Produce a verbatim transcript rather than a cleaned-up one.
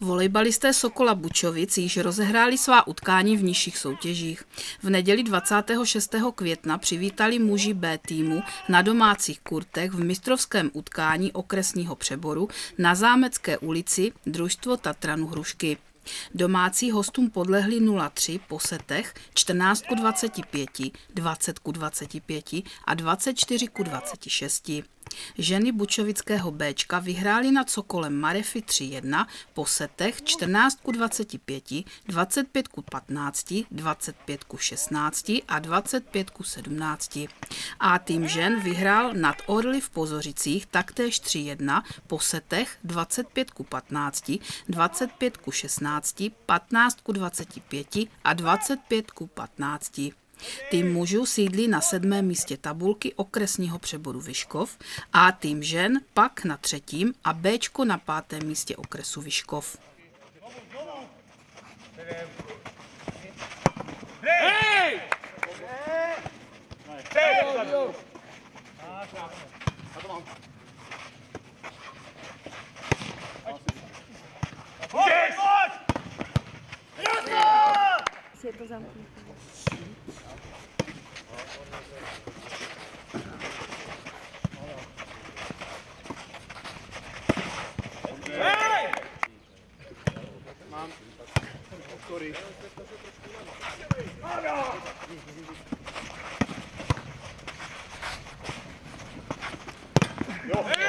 Volejbalisté Sokola Bučovic již rozehráli svá utkání v nižších soutěžích. V neděli dvacátého šestého května přivítali muži B týmu na domácích kurtech v mistrovském utkání okresního přeboru na Zámecké ulici družstvo Tatranu Hrušky. Domácí hostům podlehli nula tři po setech čtrnáct ku dvaceti pěti, dvacet ku dvaceti pěti a dvacet čtyři ku dvaceti šesti. Ženy bučovického Béčka vyhrály nad Sokolem Marefy tři jedna po setech čtrnáct ku dvaceti pěti, dvacet pět ku patnácti, dvacet pět ku šestnácti a dvacet pět ku sedmnácti. A tým žen vyhrál nad Orly v Pozořicích taktéž tři jedna po setech dvacet pět ku patnácti, dvacet pět ku šestnácti, patnáct ku dvaceti pěti a dvacet pět ku patnácti. Tým mužů sídlí na sedmém místě tabulky okresního přeboru Vyškov a tým žen pak na třetím a Béčko na pátém místě okresu Vyškov. Je to zamknuté. Mám. Sorry. Jo.